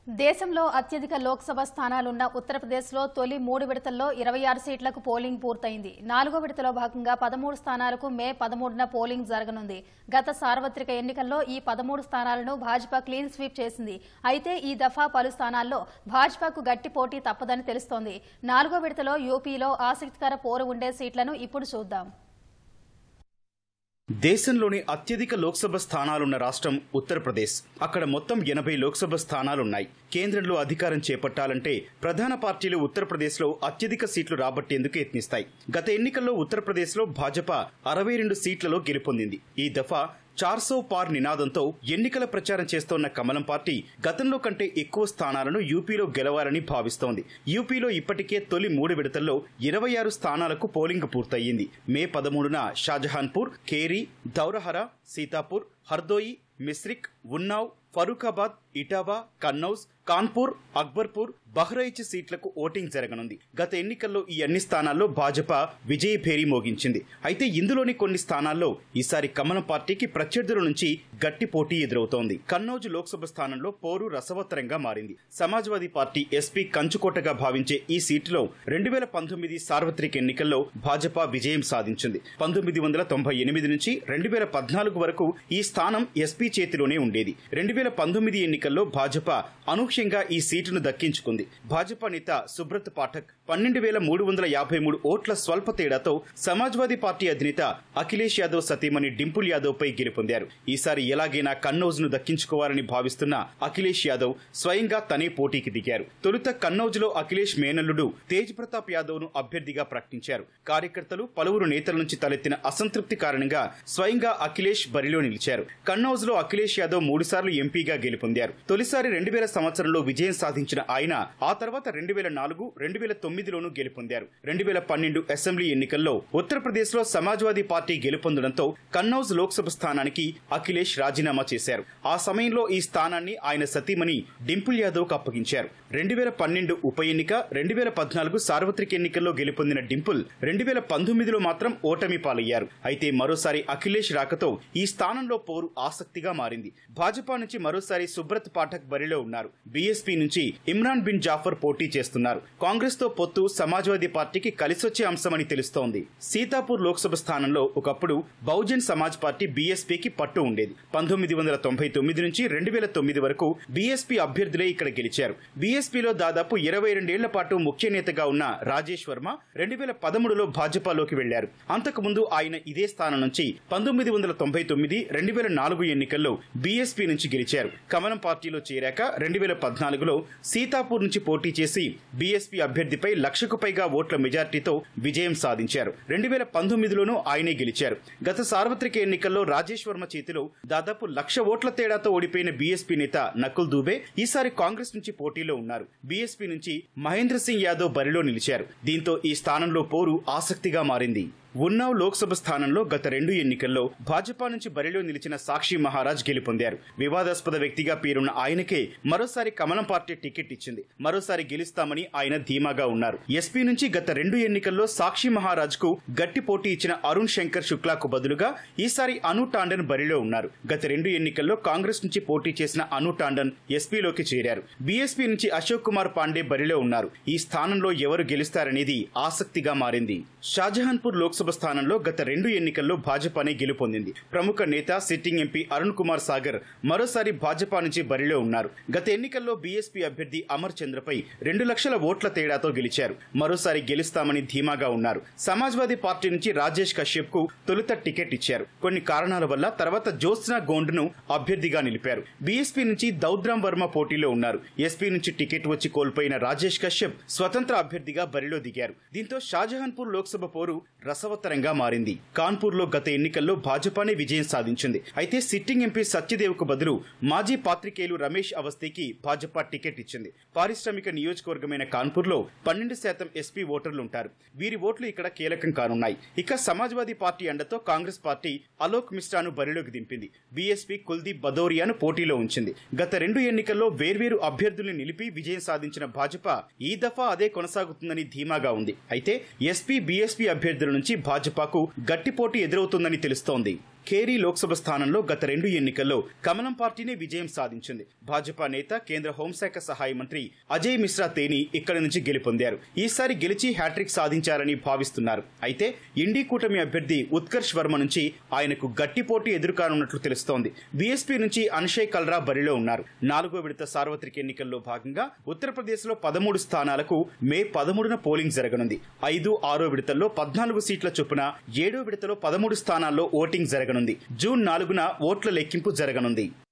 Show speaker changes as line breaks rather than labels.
దేశంలో అత్యధిక లోక్సభ స్థానాలున్న ఉత్తరప్రదేశ్లో తొలి 3 విడతల్లో 26 సీట్లకు పోలింగ్ పూర్తయింది. 4వ విడతలో భాగంగా 13 స్థానాలకు మే 13న పోలింగ్ జరగనుంది. గత సార్వత్రిక ఎన్నికల్లో ఈ 13 స్థానాలను భాజపా క్లీన్ స్వీప్ చేసింది. అయితే ఈ దఫా పలు స్థానాల్లో భాజపాకు గట్టి పోటీ తప్పదని తెలుస్తోంది. 4వ విడతలో యూపీలో ఆసక్తికర పోరు ఉండే సీట్లను ఇప్పుడు చూద్దాం.
దేశంలోని అత్యధిక లోక్సభ స్థానాలున్న రాష్ట్రం ఉత్తరప్రదేశ్. అక్కడ మొత్తం 80 లోక్సభ స్థానాలున్నాయి. కేంద్రంలో అధికారం చేపట్టాలంటే ప్రధాన పార్టీలు ఉత్తరప్రదేశ్లో అత్యధిక సీట్లు రాబట్టేందుకు యత్నిస్తాయి. గత ఎన్నికల్లో ఉత్తరప్రదేశ్లో భాజపా 62 సీట్లలో గెలుపొందింది. ఈ దఫా 400 పార్ నినాదంతో ఎన్నికల ప్రచారం చేస్తోన్న కమలం పార్టీ గతంలో కంటే ఎక్కువ స్థానాలను యూపీలో గెలవాలని భావిస్తోంది. యూపీలో ఇప్పటికే తొలి 3 విడతల్లో 26 స్థానాలకు పోలింగ్ పూర్తయింది. మే 13న షాజహాన్పూర్, ఖేరీ, ధౌరహరా, సీతాపూర్, హర్దోయి, మిస్రిక్, ఉన్నావ్, ఫరూఖాబాద్, ఇటావా, కన్నౌజ్, కాన్పూర్, అక్బర్పూర్, బహ్రైచ్ సీట్లకు ఓటింగ్ జరగనుంది. గత ఎన్నికల్లో ఈ అన్ని స్థానాల్లో భాజపా విజయ భేరీ మోగించింది. అయితే ఇందులోని కొన్ని స్థానాల్లో ఈసారి కమలం పార్టీకి ప్రత్యర్థుల నుంచి గట్టి పోటీ ఎదురవుతోంది. కన్నౌజ్ లోక్సభ స్థానంలో పోరు రసవత్తరంగా మారింది. సమాజ్వాదీ పార్టీ ఎస్పీ కంచుకోటగా భావించే ఈ సీటులో 2019 సార్వత్రిక ఎన్నికల్లో భాజపా విజయం సాధించింది. 1998 నుంచి 2014 వరకు ఈ స్థానం ఎస్పీ చేతిలోనే ఉండేది. 2019 ఎన్నికల్లో భాజపా అనూహ్యంగా ఈ సీటును దక్కించుకుంది. భాజపా నేత సుబ్రత్ పాఠక్ 12,353 ఓట్ల స్వల్ప తేడాతో సమాజ్వాదీ పార్టీ అధినేత అఖిలేష్ యాదవ్ సతీమణి డింపుల్ యాదవ్ పై గెలుపొందారు. ఈసారి ఎలాగైనా కన్నౌజ్ ను దక్కించుకోవాలని భావిస్తున్న అఖిలేష్ యాదవ్ స్వయంగా తనే పోటీకి దిగారు. తొలుత కన్నౌజ్ లో అఖిలేష్ మేనల్లుడు తేజ్ ప్రతాప్ యాదవ్ ను అభ్యర్థిగా ప్రకటించారు. కార్యకర్తలు, పలువురు నేతల నుంచి తలెత్తిన అసంతృప్తి కారణంగా స్వయంగా అఖిలేష్ బరిలో నిలిచారు. కన్నౌజ్ లో అఖిలేష్ యాదవ్ 3 సార్లు ఎంపీగా గెలుపొందారు. తొలిసారి 2000 సంవత్సరంలో విజయం సాధించిన ఆయన ఆ తర్వాత 2004, 2009లోనూ గెలుపొందారు. 2012 అసెంబ్లీ ఎన్నికల్లో ఉత్తరప్రదేశ్ లో సమాజ్వాదీ పార్టీ గెలుపొందడంతో కన్నౌజ్ లోక్సభ స్థానానికి అఖిలేష్ రాజీనామా చేశారు. ఆ సమయంలో ఈ స్థానాన్ని ఆయన సతీమణి డింపుల్ యాదవ్ కు అప్పగించారు. 2012 ఉప ఎన్నిక, 2014 సార్వత్రిక ఎన్నికల్లో గెలుపొందిన డింపుల్ 2019లో మాత్రం ఓటమి పాలయ్యారు. అయితే మరోసారి అఖిలేష్ రాకతో ఈ స్థానంలో పోరు ఆసక్తిగా మారింది. భాజపా నుంచి మరోసారి సుబ్రత్ పాఠక్ బరిలో ఉన్నారు. బీఎస్పీ నుంచి ఇమ్రాన్ బిన్ జాఫర్ పోటీ చేస్తున్నారు. కాంగ్రెస్ తో పొత్తు సమాజ్వాదీ పార్టీకి కలిసొచ్చే అంశమని తెలుస్తోంది. సీతాపూర్ లోక్సభ స్థానంలో ఒకప్పుడు బహుజన్ సమాజ్ పార్టీ బీఎస్పీకి పట్టు ఉండేది. 1999 నుంచి 2009 వరకు బీఎస్పీ అభ్యర్థులే ఇక్కడ గెలిచారు. బీఎస్పీలో దాదాపు 22 ఏళ్ల పాటు ముఖ్య నేతగా ఉన్న రాజేష్ వర్మ 2013లో భాజపాలోకి వెళ్లారు. అంతకుముందు ఆయన ఇదే స్థానం నుంచి 1999, 2004 ఎన్నికల్లో బీఎస్పీ నుంచి గెలిచారు. కమలం పార్టీలో చేరాక 2014లో సీతాపూర్ నుంచి పోటీ చేసి బీఎస్పీ అభ్యర్థిపై 1,00,000కు పైగా ఓట్ల మెజార్టీతో విజయం సాధించారు. 2019లోనూ ఆయనే గెలిచారు. గత సార్వత్రిక ఎన్నికల్లో రాజేష్ వర్మ చేతిలో దాదాపు 1,00,000 ఓట్ల తేడాతో ఓడిపోయిన బీఎస్పీ నేత నకుల్ దూబే ఈసారి కాంగ్రెస్ నుంచి పోటీలో ఉన్నారు. బీఎస్పీ నుంచి మహేంద్ర సింగ్ యాదవ్ బరిలో నిలిచారు. దీంతో ఈ స్థానంలో పోరు ఆసక్తిగా మారింది. ఉన్నావ్ లోక్సభ స్థానంలో గత 2 ఎన్నికల్లో భాజపా నుంచి బరిలో నిలిచిన సాక్షి మహారాజ్ గెలుపొందారు. వివాదాస్పద వ్యక్తిగా పేరున్న ఆయనకే మరోసారి కమలం పార్టీ టికెట్ ఇచ్చింది. మరోసారి గెలుస్తామని ఆయన ధీమాగా ఉన్నారు. ఎస్పీ నుంచి గత 2 ఎన్నికల్లో సాక్షి మహారాజ్ కు గట్టి పోటీ ఇచ్చిన అరుణ్ శంకర్ శుక్లాకు బదులుగా ఈసారి అను టాండన్ బరిలో ఉన్నారు. గత 2 ఎన్నికల్లో కాంగ్రెస్ నుంచి పోటీ చేసిన అను టాండన్ ఎస్పీలోకి చేరారు. బీఎస్పీ నుంచి అశోక్ కుమార్ పాండే బరిలో ఉన్నారు. ఈ స్థానంలో ఎవరు గెలుస్తారనేది ఆసక్తిగా మారింది. షాజహాన్పూర్ లోక్సభ స్థానంలో గత 2 ఎన్నికల్లో భాజపానే గెలుపొందింది. ప్రముఖ నేత, సిట్టింగ్ ఎంపీ అరుణ్ కుమార్ సాగర్ మరోసారి భాజపా నుంచి బరిలో ఉన్నారు. గత ఎన్నికల్లో బీఎస్పీ అభ్యర్థి అమర్ చంద్రపై 2 లక్షల ఓట్ల తేడాతో గెలిచారు. మరోసారి గెలుస్తామని ధీమాగా ఉన్నారు. సమాజ్వాదీ పార్టీ నుంచి రాజేష్ కశ్యప్ కు తొలుత టికెట్ ఇచ్చారు. కొన్ని కారణాల వల్ల తర్వాత జ్యోత్స్నా గోండ్ ను అభ్యర్థిగా నిలిపారు. బీఎస్పీ నుంచి దౌద్రామ్ వర్మ పోటీలో ఉన్నారు. ఎస్పీ నుంచి టికెట్ వచ్చి కోల్పోయిన రాజేష్ కశ్యప్ స్వతంత్ర అభ్యర్థిగా బరిలో దిగారు. దీంతో షాజహాన్పూర్ లోక్సభ పోరు రసవత్తరంగా మారింది. కాన్పూర్ లో గత ఎన్నికల్లో భాజపానే విజయం సాధించింది. అయితే సిట్టింగ్ ఎంపీ సత్యదేవ్ కు బదులు మాజీ పాత్రికేయులు రమేష్ అవస్థీకి భాజపా టికెట్ ఇచ్చింది. పారిశ్రామిక నియోజకవర్గమైన కాన్పూర్ లో 12% ఎస్పీ ఓటర్లుంటారు. వీరి ఓట్లు ఇక్కడ కీలకం కానున్నాయి. ఇక సమాజ్వాదీ పార్టీ అండతో కాంగ్రెస్ పార్టీ అలోక్ మిశ్రాను బరిలోకి దింపింది. బీఎస్పీ కుల్దీప్ బదౌరియాను పోటీలో ఉంచింది. గత 2 ఎన్నికల్లో వేర్వేరు అభ్యర్థుల్ని నిలిపి విజయం సాధించిన భాజపా ఈ దఫా అదే కొనసాగుతుందని ధీమాగా ఉంది. అయితే ఎస్పీ, బీఎస్పీ అభ్యర్థుల నుంచి భాజపాకు గట్టి పోటీ ఎదురవుతుందని తెలుస్తోంది. ఖేరీ లోక్సభ స్థానంలో గత 2 ఎన్నికల్లో కమలం పార్టీనే విజయం సాధించింది. భాజపా నేత కేంద్ర హోంశాఖ సహాయ మంత్రి అజయ్ మిశ్రా తేని ఇక్కడి నుంచి గెలుపొందారు. ఈసారి గెలిచి హ్యాట్రిక్ సాధించారని భావిస్తున్నారు. అయితే ఇండీ కూటమి అభ్యర్థి ఉత్కర్ష్ వర్మ నుంచి ఆయనకు గట్టి పోటీ ఎదురుకానున్నట్లు తెలుస్తోంది. బీఎస్పీ నుంచి అన్షయ్ కల్రా బరిలో ఉన్నారు. 4వ విడత సార్వత్రిక ఎన్నికల్లో భాగంగా ఉత్తరప్రదేశ్లో 13 స్థానాలకు మే 13న పోలింగ్ జరగనుంది. 5, 6 విడతల్లో 14 సీట్ల చొప్పున 7వ విడతలో 13 స్థానాల్లో ఓటింగ్ జరగనుంది. జూన్ 4న ఓట్ల లెక్కింపు జరగనుంది.